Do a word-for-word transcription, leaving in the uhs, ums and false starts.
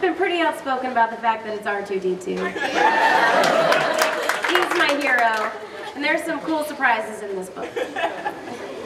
been pretty outspoken about the fact that it's R two D two. He's my hero, and there's some cool surprises in this book.